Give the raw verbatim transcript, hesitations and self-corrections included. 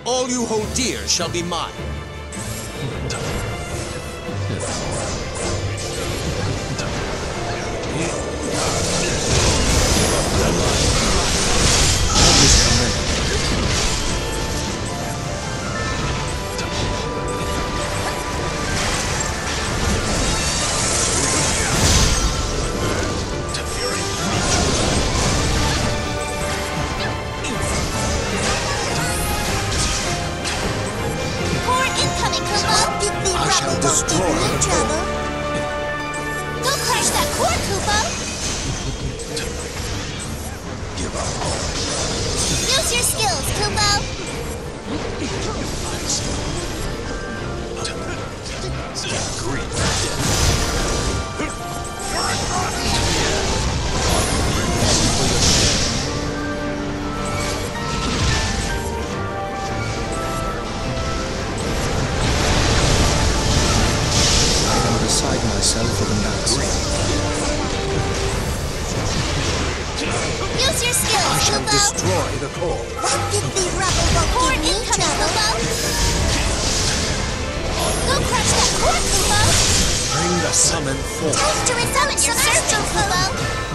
All you hold dear shall be mine. I shall destroy the trouble. Go crush that core, Kupo! Give up. Use your skills, Kupo! Beside myself with embarrassment. Use your skills, I shall Kupo! destroy the core. What did the rubble won't core give me trouble? Go crush that core, Kupo! Bring the summon forth. Time to resummon your master, Kupo!